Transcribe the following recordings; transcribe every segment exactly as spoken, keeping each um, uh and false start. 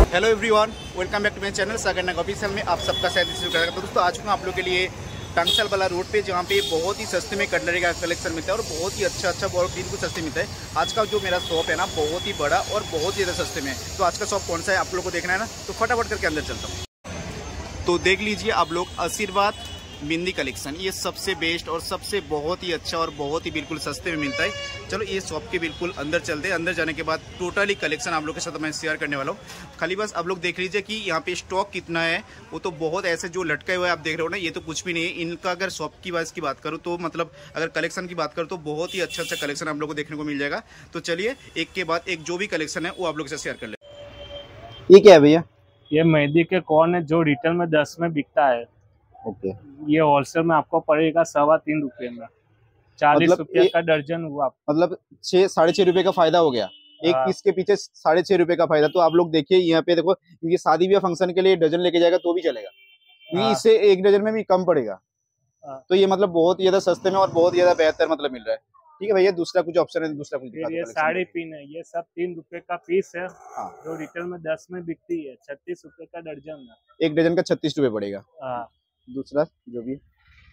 Hello everyone, welcome back to my channel Sagar Nag official में आप सबका शायद शुरू करेगा। तो दोस्तों आज हूँ आप लोग के लिए टंगसल वाला रोड पे, जहाँ पे बहुत ही सस्ते में कटलरी का कलेक्शन मिलता है और बहुत ही अच्छा अच्छा बहुत बिल्कुल सस्ते मिलता है। आज का जो मेरा शॉप है ना, बहुत ही बड़ा और बहुत ही ज़्यादा सस्ते में। तो आज का शॉप कौन सा है आप लोग को देखना है ना, तो फटाफट करके अंदर चलता हूँ। तो देख लीजिए आप लोग, आशीर्वाद बिंदी कलेक्शन, ये सबसे बेस्ट और सबसे बहुत ही अच्छा और बहुत ही बिल्कुल सस्ते में मिलता है। चलो ये शॉप के बिल्कुल अंदर चलते हैं। अंदर जाने के बाद टोटली कलेक्शन आप लोग के साथ मैं शेयर करने वाला हूँ। खाली बस आप लोग देख लीजिए कि यहाँ पे स्टॉक कितना है। वो तो बहुत ऐसे जो लटके हुए आप देख रहे हो ना, ये तो कुछ भी नहीं है। इनका अगर शॉप की बात की बात करूँ तो मतलब अगर कलेक्शन की बात करूँ तो बहुत ही अच्छा अच्छा कलेक्शन आप लोग को देखने को मिल जाएगा। तो चलिए एक के बाद एक जो भी कलेक्शन है वो आप लोग के साथ शेयर कर ले। ये क्या है भैया? ये मेहंदी के कौन है जो रिटेल में दस में बिकता है। ओके, ये होलसेल में आपको पड़ेगा सवा तीन रुपए में, चालीस मतलब रुपये ये का दर्जन हुआ। मतलब छः साढ़े छः रुपए का फायदा हो गया एक हाँ। पीस के पीछे, साढ़े छः रुपए का फायदा। तो आप लोग देखिए यहाँ पे देखो, क्योंकि शादी ब्याह फंक्शन के लिए डजन लेके जाएगा तो भी चलेगा, क्योंकि हाँ। इससे एक डजन में भी कम पड़ेगा। हाँ। तो ये मतलब बहुत ही ज्यादा सस्ते में और बहुत ही ज्यादा बेहतर मतलब मिल रहा है। ठीक है भैया, दूसरा कुछ ऑप्शन है? दूसरा कुछ दिखा फिर दो ये कलेक्शन। साड़ी पिन है, ये सब तीन रुपए का पीस है। हाँ, जो रिटेल में दस में बिकती है, छत्तीस रुपए का दर्जन है। एक डजन का छत्तीस रुपए पड़ेगा। हाँ। दूसरा जो भी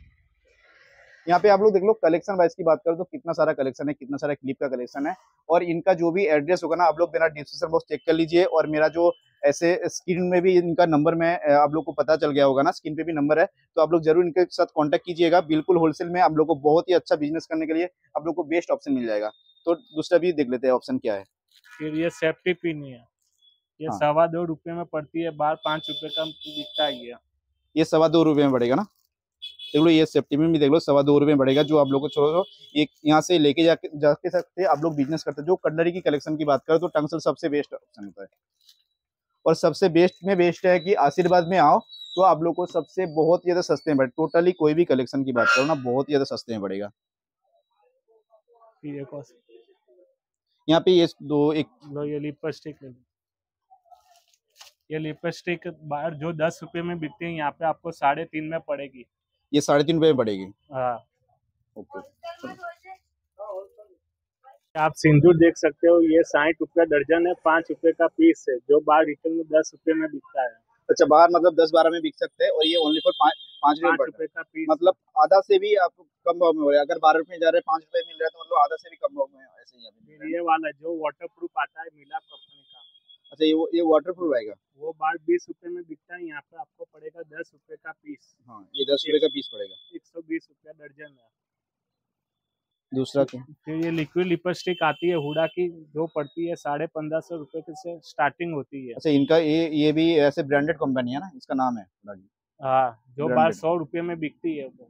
यहाँ पे आप लोग देख लो, कलेक्शन वाइज की बात करो तो कितना सारा कलेक्शन है, कितना सारा क्लिप का कलेक्शन है। और इनका जो भी एड्रेस होगा ना, आप लोग मेरा डिस्क्रिप्शन बॉक्स चेक कर लीजिए। और मेरा जो ऐसे स्क्रीन में भी इनका नंबर में आप लोग को पता चल गया होगा ना, स्क्रीन पे भी नंबर है। तो आप लोग जरूर इनके साथ कांटेक्ट कीजिएगा। बिल्कुल होलसेल में आप लोग को बहुत ही अच्छा बिजनेस करने के लिए आप लोग को बेस्ट ऑप्शन मिल जाएगा। तो दूसरा भी देख लेते हैं ऑप्शन क्या है। फिर ये सेफ्टी पिन है, ये हाँ, सवा दो रुपए में पड़ती है, बाहर पाँच रुपए का बिकता है। ये ये सवा दो रुपये में पड़ेगा ना। देख लो, ये सेफ्टी में भी देख लो, सवा दो रुपये में पड़ेगा। जो आप लोग को छोड़ो एक यहाँ से लेके जाके जाके सकते आप लोग बिजनेस करते। जो कटलरी की कलेक्शन की बात करें तो टंगसल सबसे बेस्ट ऑप्शन होता है। और सबसे बेस्ट में बेस्ट है कि आशीर्वाद में आओ तो आप लोग को सबसे बहुत ज्यादा सस्ते में पड़े। टोटली कोई भी कलेक्शन की बात करो ना, बहुत ज्यादा सस्ते में पड़ेगा। फिर ये कौन- यहाँ पे ये दो एक लो ये लिपस्टिक ले लो। ये लिपस्टिक बाहर जो दस रुपए में बिकती है, यहाँ पे आपको साढ़े तीन में पड़ेगी। ये साढ़े तीन रुपये में पड़ेगी। हाँ। ओके, आप सिंदूर देख सकते हो, ये साठ रुपया दर्जन है, पाँच रुपए का पीस है, जो बाहर रिटेल में दस रुपए में बिकता है। अच्छा, बाहर मतलब दस बारह में बिक सकते हैं और ये ओनली फॉर पाँच पाँच रुपये पाँच पड़ रहा रुपए का पीस है। मतलब आधा से भी आपको कम भाव में हो रहा है। अगर बारह रुपये जा रहे हैं, पाँच रुपये मिल रहा है, तो मतलब आधा से भी कम भाव में ऐसे ही यहाँ पे मिल रहा है। ये वाला जो वाटर प्रूफ आता है मिलाप कंपनी का, अच्छा, ये वो- ये वाटर प्रूफ आएगा। वो बाहर बीस रुपए में बिकता है, यहाँ पे आपको पड़ेगा दस रुपए का पीस। हाँ, ये दस रुपये का पीस पड़ेगा। एक सौ बीस रुपया दर्जन है। दूसरा क्या? फिर ये लिक्विड लिपस्टिक आती है हुडा की, जो पड़ती है साढ़े पंद्रह सौ रुपए से स्टार्टिंग होती है। अच्छा, इनका ये ये भी ऐसे ब्रांडेड कंपनी है ना, इसका नाम है। हाँ, जो बाहर सौ रुपये में बिकती है वो।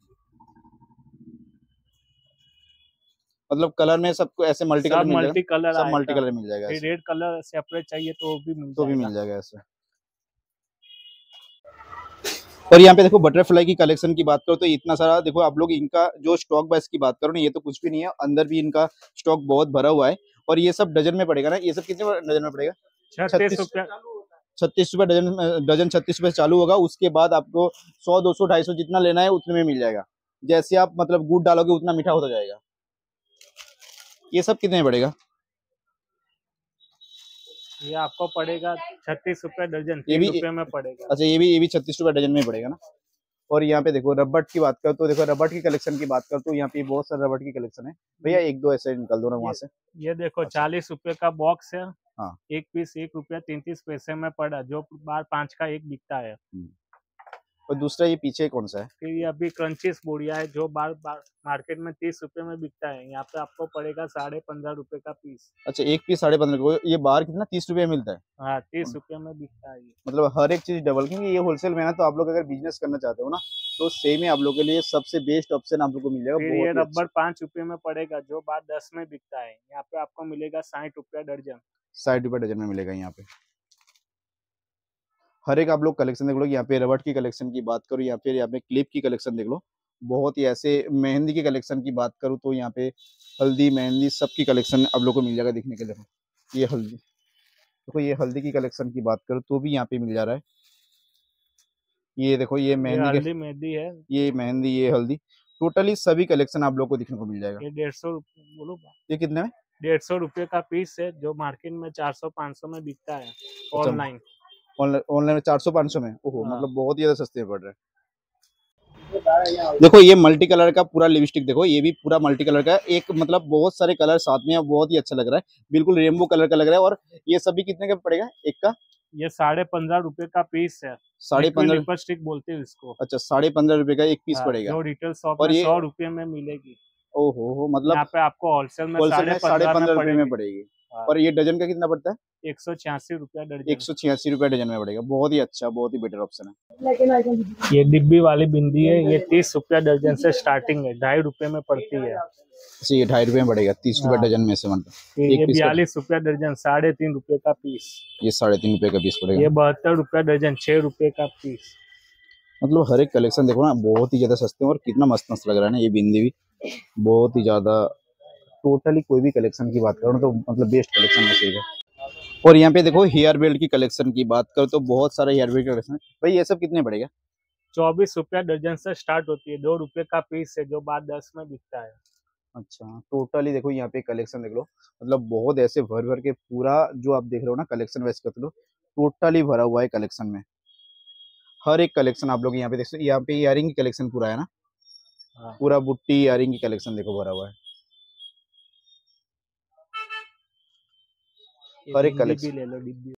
मतलब कलर में सबको ऐसे मल्टी कलर सब मिल मल्टी कलर जाएगा, सब मल्टी आएगा। कलर मिल जाएगा फिर ऐसे। रेड कलर सेपरेट चाहिए तो वो भी मिल तो भी जाएगा। मिल जाएगा ऐसे। और यहाँ पे देखो, बटरफ्लाई की कलेक्शन की बात करो तो इतना सारा देखो आप लोग। इनका जो स्टॉक बाइस की बात करो ना, ये तो कुछ भी नहीं है। अंदर भी इनका स्टॉक बहुत भरा हुआ है। और ये सब डजन में पड़ेगा ना, ये सब कितने डजन में पड़ेगा? छत्तीस रुपया छत्तीस रुपये डजन। डजन छत्तीस रुपये चालू होगा। उसके बाद आपको सौ दो सौ ढाई सौ जितना लेना है उतने में मिल जाएगा। जैसे आप मतलब गुड़ डालोगे उतना मीठा होता जाएगा। ये सब कितने में पड़ेगा? ये आपको पड़ेगा छत्तीस रुपए दर्जन, ये तीन भी रुपए में पड़ेगा। अच्छा, ये भी ये भी छत्तीस रुपये डजन में पड़ेगा ना। और यहाँ पे देखो, रबड़ की बात कर तो देखो, रबड़ की कलेक्शन की बात कर तो यहाँ पे बहुत सारे रबड़ की कलेक्शन है भैया। एक दो ऐसे निकल दो ना वहाँ से। ये देखो, अच्छा। चालीस रुपए का बॉक्स है। हाँ। एक पीस एक रुपया तैंतीस पैसे में पड़ा, जो बार पाँच का एक बिकता है। और दूसरा ये पीछे कौन सा है? फिर ये अभी क्रंचीस बोरिया है, जो बार बार मार्केट में तीस रुपए में बिकता है, यहाँ पे आपको पड़ेगा साढ़े पंद्रह रुपए का पीस। अच्छा, एक पीस साढ़े पंद्रह को। ये बाहर कितना तीस रुपये मिलता है? हाँ, तीस रुपए में बिकता है ये। मतलब हर एक चीज डबल, क्योंकि ये होलसेल में है ना। तो आप लोग अगर बिजनेस करना चाहते हो ना, तो सेम ही आप लोग के लिए सबसे बेस्ट ऑप्शन आप लोग को मिल जाएगा। फिर ये बहुत ही रबर अच्छा। पाँच रुपए में पड़ेगा, जो बार दस में बिकता है, यहाँ पे आपको मिलेगा साठ रुपया दर्जन। साठ रुपये डजन में मिलेगा यहाँ पे। हर एक आप लोग कलेक्शन देख लो। यहाँ पे रबड़ की कलेक्शन की बात करो, या फिर यहाँ पे क्लिप की कलेक्शन देख लो। बहुत ही ऐसे मेहंदी की कलेक्शन की बात करूँ तो यहाँ पे हल्दी मेहंदी सबकी कलेक्शन आप लोग को मिल जाएगा देखने के लिए। ये हल्दी देखो, ये हल्दी की कलेक्शन की बात करो तो भी यहाँ पे मिल जा रहा है। ये देखो, ये ये मेहंदी के, हल्दी मेहंदी है, ये मेहंदी, ये हल्दी, टोटली सभी कलेक्शन आप लोग को देखने को मिल जाएगा। ये डेढ़ सौ बोलो। ये कितने में? डेढ़ सौ रुपये का पीस है, जो मार्केट में चार सौ पाँच सौ में बिकता है ऑनलाइन। ऑनलाइन में चार सौ पाँच सौ में, ओहो हाँ। मतलब बहुत ही ज्यादा सस्ते में पड़ रहे हैं। देखो ये मल्टी कलर का पूरा लिपस्टिक, देखो ये भी पूरा मल्टी कलर का है, एक मतलब बहुत सारे कलर साथ में है, बहुत ही अच्छा लग रहा है, बिल्कुल रेनबो कलर का लग रहा है। और ये सभी कितने का पड़ेगा एक का? ये साढ़े पंद्रह रुपए का पीस है, साढ़े पंद्रह लिपस्टिक बोलते हैं इसको। अच्छा, साढ़े पंद्रह रुपए का एक पीस हाँ, पड़ेगा। जो रिटेल शॉप और में ये सौ रुपये में मिलेगी, ओहो हो मतलब यहाँ पे आपको होलसेल में होलसेल में साढ़े साढ़े पंद्रह रुपए में पड़ेगी। पड़ेगी। हाँ। और ये डजन का कितना पड़ता है? एक सौ छियासी रुपया दर्जन। एक सौ छियासी रुपए डजन में पड़ेगा, बहुत ही अच्छा, बहुत ही बेटर ऑप्शन है। ये डिब्बी वाली बिंदी है, ये तीस रुपया दर्जन से स्टार्टिंग है, ढाई रुपए में पड़ती है। अच्छा, ये ढाई रुपए में पड़ेगा, तीस रुपए हाँ। डजन में से मतलब ये एक पीस का बयालीस रुपया दर्जन, साढ़े तीन रुपए का पीस। ये साढ़े तीन रुपए का पीस पड़ेगा। ये बहत्तर रुपया दर्जन, छह रुपए का पीस। मतलब हर एक कलेक्शन देखो ना, बहुत ही ज्यादा सस्ते हैं और कितना मस्त मस्त लग रहा है ना। ये बिंदी भी बहुत ही ज्यादा, टोटली कोई भी कलेक्शन की बात करो तो मतलब बेस्ट कलेक्शन में से है। और यहाँ पे देखो हेयर बेल्ट की कलेक्शन की बात करो तो बहुत सारा हेयर बेल्ट कलेक्शन है। भाई ये सब कितने पड़ेगा? चौबीस रुपया दर्जन से स्टार्ट होती है, दो रुपए का पीस है, जो बाद दस में बिकता है। अच्छा, टोटली देखो यहाँ पे कलेक्शन देख लो, मतलब बहुत ऐसे भर भर के पूरा जो आप देख रहे हो ना कलेक्शन वाइज कर लो, टोटली भरा हुआ है कलेक्शन में। हर एक कलेक्शन आप लोग यहाँ पे देख सकते, यहाँ पे इयरिंग की कलेक्शन पूरा है ना। हाँ। पूरा बुट्टी इयरिंग की कलेक्शन देखो भरा हुआ है, हर एक कलेक्शन। ले लो डिब्बी।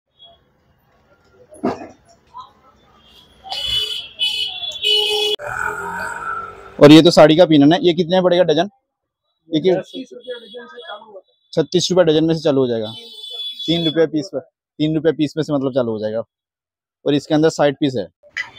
और ये तो साड़ी का पिन है ना, ये कितने पड़ेगा डजन? ये छत्तीस रुपए डजन में से चालू हो जाएगा, तीन रुपए पीस पर, तीन रुपए पीस में से मतलब चालू हो जाएगा। और इसके अंदर साइड पीस है,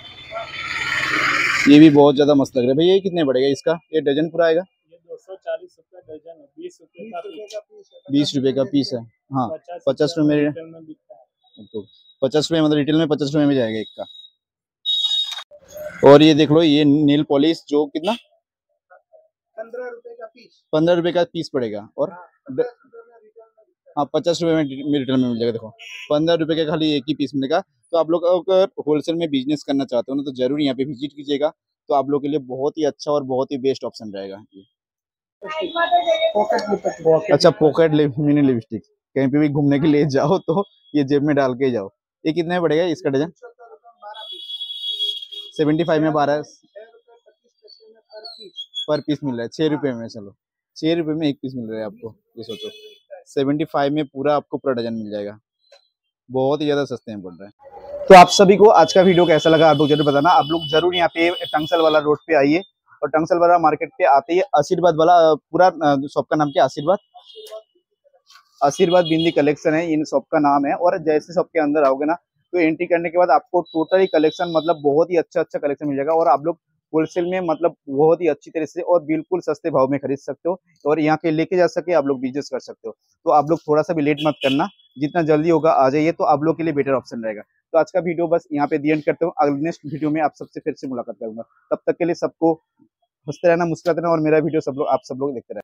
ये भी बहुत ज्यादा मस्त लग रहा है। भैया ये कितने पड़ेगा इसका? ये डजन पूरा आएगा? ये दो सौ चालीस रुपया दर्जन है, बीस रुपए का पीस। बीस रुपए का पीस है। हाँ, पचास रुपए में रिटेल में बिकता है। तो पचास रुपए मतलब रिटेल में पचास रुपए में जाएगा एक का। और ये देख लो ये नील पॉलिश, जो कितना? पंद्रह रुपए का पीस। पंद्रह रुपए का पीस पड़ेगा। और हाँ, पचास रुपए में रिटेल में मिल जाएगा। देखो पंद्रह रुपए का खाली एक ही पीस मिलेगा। तो आप लोग अगर होलसेल में बिजनेस करना चाहते हो ना तो जरूर यहाँ पे विजिट कीजिएगा, तो आप लोग के लिए बहुत ही अच्छा और बहुत ही बेस्ट ऑप्शन रहेगा ये। अच्छा, पॉकेट मिनी लिपस्टिक, कहीं पे भी घूमने के लिए जाओ तो ये जेब में डाल के जाओ। ये कितने में पड़ेगा इसका डजन? सेवेंटी फाइव में बारह पर पीस मिल रहा है, छह रुपए में। चलो छह रुपए में एक पीस मिल रहा है आपको, ये सोचो सेवेंटी फाइव में पूरा आपको पूरा डजन मिल जाएगा, बहुत ही ज्यादा सस्ते में पड़ रहा है। तो आप सभी को आज का वीडियो कैसा लगा आप लोग जरूर बताना। आप लोग जरूर यहाँ पे टंगसल वाला रोड पे आइए, और टंगसल वाला मार्केट पे आते ही आशीर्वाद वाला पूरा शॉप का नाम क्या? आशीर्वाद आशीर्वाद बिंदी कलेक्शन है, इन शॉप का नाम है। और जैसे शॉप के अंदर आओगे ना तो एंट्री करने के बाद आपको टोटली कलेक्शन मतलब बहुत ही अच्छा अच्छा कलेक्शन मिल जाएगा, और आप लोग होलसेल में मतलब बहुत ही अच्छी तरह से और बिल्कुल सस्ते भाव में खरीद सकते हो, और यहाँ के लेके जा सके आप लोग बिजनेस कर सकते हो। तो आप लोग थोड़ा सा भी लेट मत करना, जितना जल्दी होगा आ जाइए, तो आप लोग के लिए बेटर ऑप्शन रहेगा। तो आज का वीडियो बस यहाँ पे दी एंड करते हूँ, अगले नेक्स्ट वीडियो में आप सबसे फिर से मुलाकात करूंगा। तब तक के लिए सबको हंसते रहना, मुस्कुराते रहना, और मेरा वीडियो सब लोग आप सब लोग देखते रहना।